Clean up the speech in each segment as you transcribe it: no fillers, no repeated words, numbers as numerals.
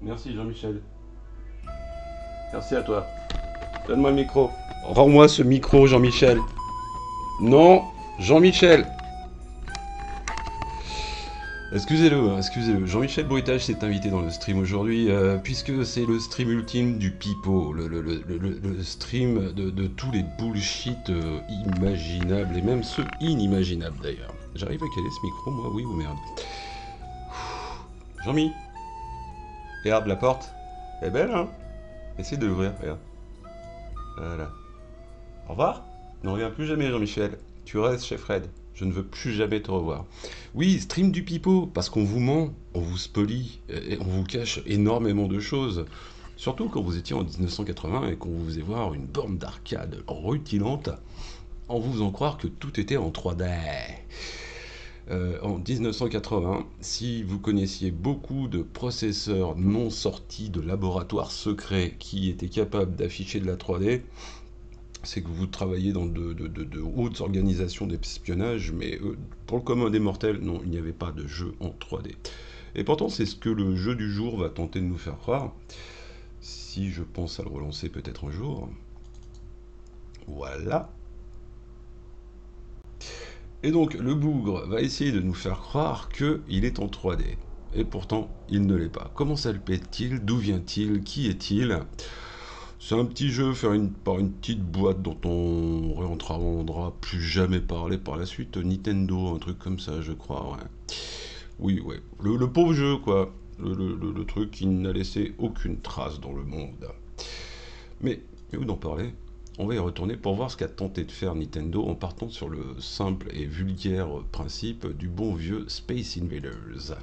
Merci Jean-Michel. Merci à toi. Donne-moi le micro. Rends-moi ce micro, Jean-Michel. Non, Jean-Michel. Excusez-le, excusez-le. Jean-Michel Bruitage s'est invité dans le stream aujourd'hui, puisque c'est le stream ultime du pipeau, le stream de tous les bullshit imaginables, et même ceux inimaginables d'ailleurs. J'arrive à caler ce micro, moi, oui ou merde. Jean-Mi, regarde la porte. Elle est belle, hein? Essaye de l'ouvrir, regarde. Voilà. Au revoir. Ne reviens plus jamais, Jean-Michel. Tu restes chez Fred. Je ne veux plus jamais te revoir. Oui, stream du pipeau, parce qu'on vous ment, on vous spolie, et on vous cache énormément de choses. Surtout quand vous étiez en 1980 et qu'on vous faisait voir une borne d'arcade rutilante, en vous faisant croire que tout était en 3D. En 1980, si vous connaissiez beaucoup de processeurs non sortis de laboratoires secrets qui étaient capables d'afficher de la 3D, c'est que vous travaillez dans de hautes organisations d'espionnage, mais pour le commun des mortels, non, il n'y avait pas de jeu en 3D. Et pourtant, c'est ce que le jeu du jour va tenter de nous faire croire, si je pense à le relancer peut-être un jour. Voilà. Et donc, le bougre va essayer de nous faire croire qu'il est en 3D. Et pourtant, il ne l'est pas. Comment ça le pète-t-il? D'où vient-il? Qui est-il? C'est un petit jeu fait par une petite boîte dont on réentendra plus jamais parler par la suite. Nintendo, un truc comme ça, je crois, ouais. Oui, ouais. Le pauvre jeu, quoi. Le truc qui n'a laissé aucune trace dans le monde. Mais où d'en parler? On va y retourner pour voir ce qu'a tenté de faire Nintendo en partant sur le simple et vulgaire principe du bon vieux Space Invaders.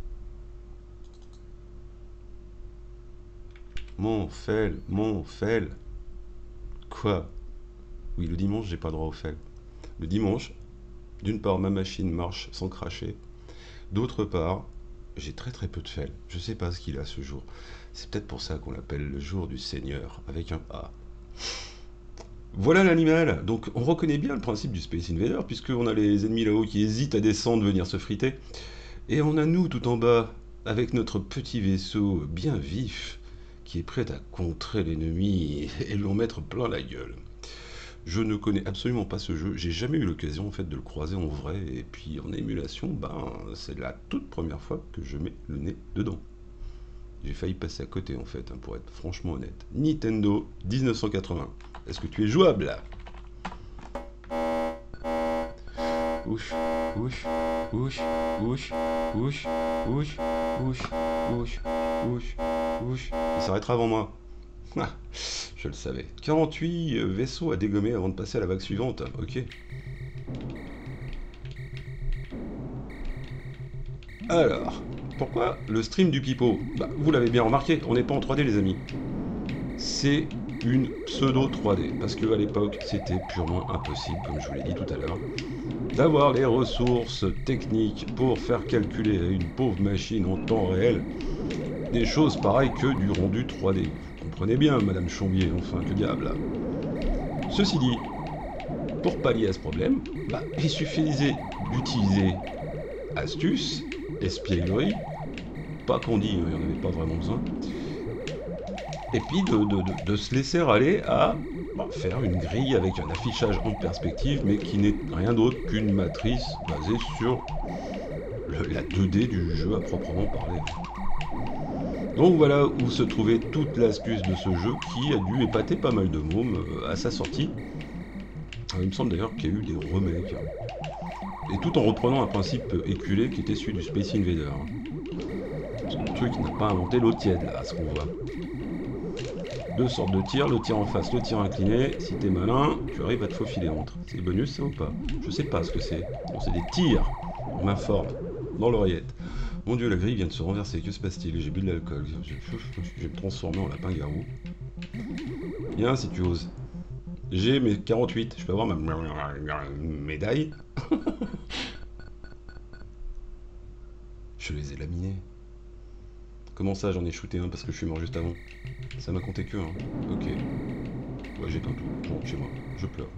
Mon fel, mon fel. Quoi? Oui, le dimanche, j'ai pas droit au fel. Le dimanche, d'une part, ma machine marche sans cracher. D'autre part, j'ai très très peu de fel. Je sais pas ce qu'il a ce jour. C'est peut-être pour ça qu'on l'appelle le jour du Seigneur, avec un A. Voilà l'animal. Donc on reconnaît bien le principe du Space Invader, puisqu'on a les ennemis là-haut qui hésitent à descendre, venir se friter. Et on a nous tout en bas, avec notre petit vaisseau bien vif, qui est prêt à contrer l'ennemi et lui en mettre plein la gueule. Je ne connais absolument pas ce jeu, j'ai jamais eu l'occasion en fait de le croiser en vrai, et puis en émulation, ben c'est la toute première fois que je mets le nez dedans. J'ai failli passer à côté en fait, hein, pour être franchement honnête. Nintendo 1980. Est-ce que tu es jouable là? Ouch, ouch, ouch, ouch, ouch, ouch, ouch, ouch, ouch, ouch. Il s'arrêtera avant moi. Ah, je le savais. 48 vaisseaux à dégommer avant de passer à la vague suivante. Ok. Alors, pourquoi le stream du pipeau? Bah, vous l'avez bien remarqué, on n'est pas en 3D les amis. C'est une pseudo 3D, parce qu'à l'époque, c'était purement impossible, comme je vous l'ai dit tout à l'heure, d'avoir les ressources techniques pour faire calculer à une pauvre machine en temps réel des choses pareilles que du rendu 3D. Vous comprenez bien, Madame Chambier, enfin, que diable. Ceci dit, pour pallier à ce problème, bah, il suffisait d'utiliser astuce, espièglerie, pas qu'on dit, il n'y en avait pas vraiment besoin, et puis de se laisser aller à faire une grille avec un affichage en perspective, mais qui n'est rien d'autre qu'une matrice basée sur la 2D du jeu à proprement parler. Donc voilà où se trouvait toute l'astuce de ce jeu qui a dû épater pas mal de mômes à sa sortie. Il me semble d'ailleurs qu'il y a eu des remakes. Et tout en reprenant un principe éculé qui était celui du Space Invader. Parce que le truc n'a pas inventé l'eau tiède là, à ce qu'on voit. Deux sortes de tirs, le tir en face, le tir incliné. Si t'es malin, tu arrives à te faufiler entre. C'est bonus ça ou pas? Je sais pas ce que c'est. Bon, c'est des tirs, on m'informe, dans l'oreillette. Mon dieu, la grille vient de se renverser, que se passe-t-il? J'ai bu de l'alcool, je vais me transformer en lapin-garou. Viens si tu oses. J'ai mes 48, je peux avoir ma médaille. Je les ai laminés. Comment ça, j'en ai shooté un parce que je suis mort juste avant? Ça m'a compté que un. Ok. Ouais, j'éteins tout. Je rentre chez moi. Je pleure.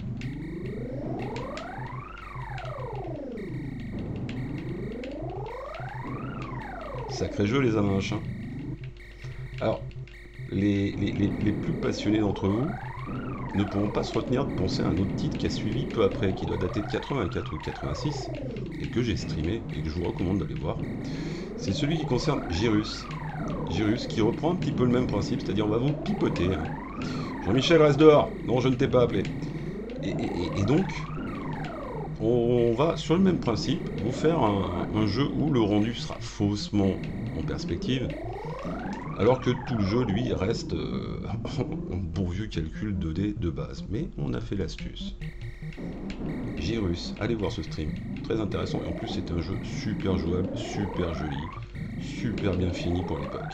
Sacré jeu, les Amanches. Hein. Alors, les plus passionnés d'entre vous ne pourront pas se retenir de penser à un autre titre qui a suivi peu après, qui doit dater de 84 ou 86, et que j'ai streamé et que je vous recommande d'aller voir. C'est celui qui concerne Girus. Girus qui reprend un petit peu le même principe, c'est-à-dire on va vous pipoter, hein. Jean-Michel reste dehors. Non, je ne t'ai pas appelé. Et donc, on va sur le même principe vous faire un jeu où le rendu sera faussement en perspective, alors que tout le jeu, lui, reste en bon vieux calcul 2D de base. Mais on a fait l'astuce. Girus, allez voir ce stream. Très intéressant. Et en plus, c'est un jeu super jouable, super joli, super bien fini pour l'époque.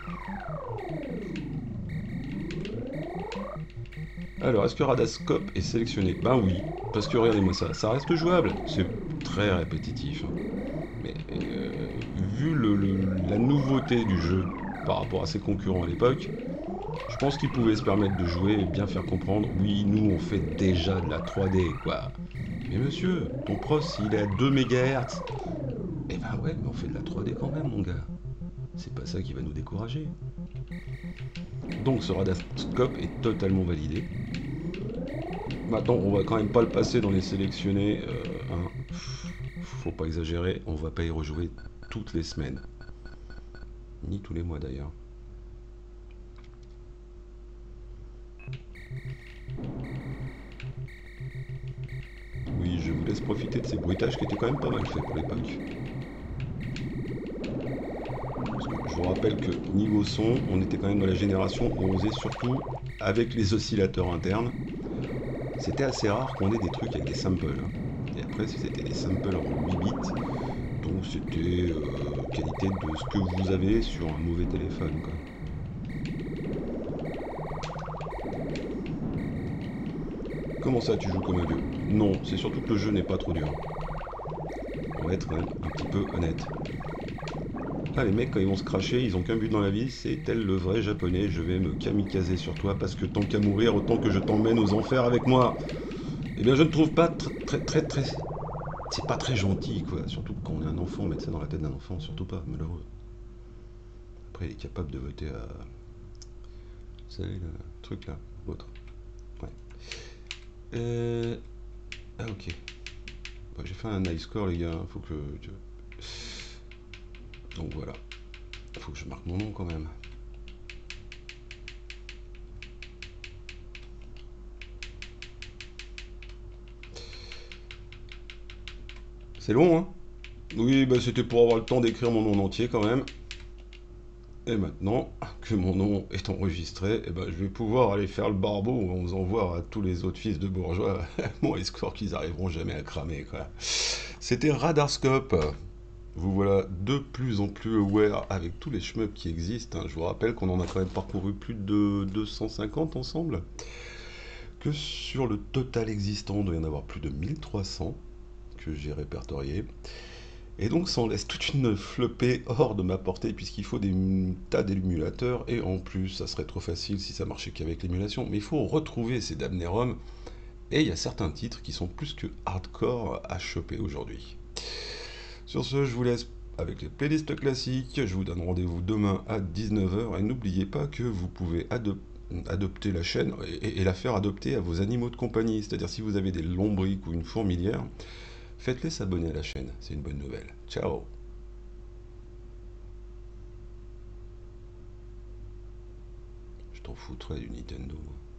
Alors, est-ce que Radascope est sélectionné? Ben oui, parce que regardez-moi ça, ça reste jouable. C'est très répétitif, hein. Mais vu la nouveauté du jeu par rapport à ses concurrents à l'époque, je pense qu'ils pouvaient se permettre de jouer et bien faire comprendre, oui, nous on fait déjà de la 3D, quoi. Mais monsieur, ton pros, il est à 2 MHz. Eh ben ouais, mais on fait de la 3D quand même, mon gars. C'est pas ça qui va nous décourager. Donc ce radascope est totalement validé. Maintenant, on va quand même pas le passer dans les sélectionnés, hein. Faut pas exagérer, on va pas y rejouer toutes les semaines. Ni tous les mois d'ailleurs. Oui, je vous laisse profiter de ces bruitages qui étaient quand même pas mal faits pour l'époque. Je vous rappelle que niveau son, on était quand même dans la génération où on faisait surtout avec les oscillateurs internes. C'était assez rare qu'on ait des trucs avec des samples, hein. Et après, c'était des samples en 8 bits, donc c'était qualité de ce que vous avez sur un mauvais téléphone, quoi. Comment ça, tu joues comme un vieux? Non, c'est surtout que le jeu n'est pas trop dur. On va être quand même un petit peu honnête. Ah, les mecs, quand ils vont se cracher, ils ont qu'un but dans la vie, c'est tel le vrai japonais, je vais me kamikazer sur toi parce que tant qu'à mourir, autant que je t'emmène aux enfers avec moi. Eh bien, je ne trouve pas très. C'est pas très gentil, quoi. Surtout quand on est un enfant, mettre ça dans la tête d'un enfant, surtout pas, malheureux. Après, il est capable de voter à. Vous savez, le truc là, l'autre. Ouais. Euh... Ah, ok. Bah, j'ai fait un high score, les gars. Faut que. Donc voilà. Faut que je marque mon nom quand même. C'est long, hein? Oui, bah c'était pour avoir le temps d'écrire mon nom entier quand même. Et maintenant que mon nom est enregistré, eh ben, je vais pouvoir aller faire le barbeau en faisant voir à tous les autres fils de bourgeois mon escort qu'ils arriveront jamais à cramer, quoi. C'était Radarscope. Vous voilà de plus en plus aware avec tous les shmups qui existent, hein. Je vous rappelle qu'on en a quand même parcouru plus de 250 ensemble. Que sur le total existant, il doit y en avoir plus de 1300 que j'ai répertorié. Et donc ça en laisse toute une flopée hors de ma portée puisqu'il faut des tas d'émulateurs et en plus ça serait trop facile si ça marchait qu'avec l'émulation. Mais il faut retrouver ces damnés ROM et il y a certains titres qui sont plus que hardcore à choper aujourd'hui. Sur ce, je vous laisse avec les playlists classiques. Je vous donne rendez-vous demain à 19h et n'oubliez pas que vous pouvez adopter la chaîne et la faire adopter à vos animaux de compagnie. C'est-à-dire si vous avez des lombrics ou une fourmilière, faites-les s'abonner à la chaîne, c'est une bonne nouvelle. Ciao. Je t'en foutrais du Nintendo.